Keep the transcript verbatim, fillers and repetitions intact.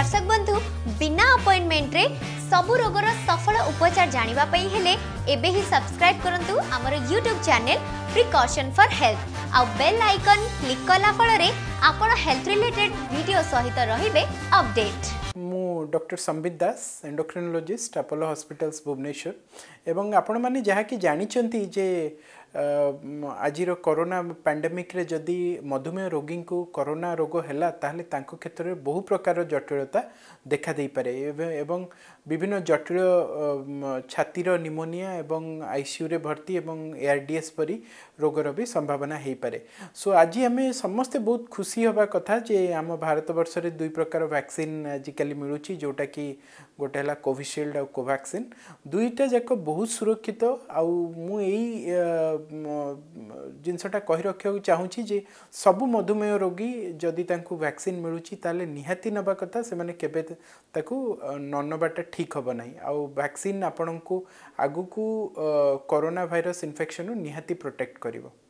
दर्शक बंधु बिना अपॉइंटमेंट रे सबु रोगर सफल उपचार जानिबा पई हेले एबे ही सब्सक्राइब करंतु हमर YouTube channel precaution for health आ बेल आइकन क्लिक कला फल रे आपण हेल्थ रिलेटेड वीडियो सहित रहिबे अपडेट। मु doctor Sambit Das endocrinologist Apollo hospitals Bhubaneswar एवं आपण माने जहा कि जानिचंती जे आजिर कोरोना पैंडेमिक रे जदि मधुमेह रोगी को कोरोना रोग हैला ताहले तांको क्षेत्र में बहु प्रकार जटिलता देखा दे पारे एवं विभिन्न जटिल छातीर निमोनिया एवं आईसीयू रे भर्ती एवं एआरडीएस परी रोगर भी संभावना हो पारे। सो आज आम समस्ते बहुत खुशी हवा कथा जे आम भारत वर्ष रे दुई प्रकार वैक्सीन आजिकल मिलूची जोटा कि गोटे है कोविशील्ड और कोवैक्सीन दुईटा जाक बहुत सुरक्षित आउ मु एई जिनसटा कही रखा चाहूँगी जे सबु मधुमेह रोगी जदि तांको वैक्सीन मिलूची ताले निहाती नबा कथा से माने केबे ताकू न नबाटा ठीक हम ना आउ वैक्सीन आपण को आगु को कोरोना भाइरस इन्फेक्शन निहाती प्रोटेक्ट करिवो।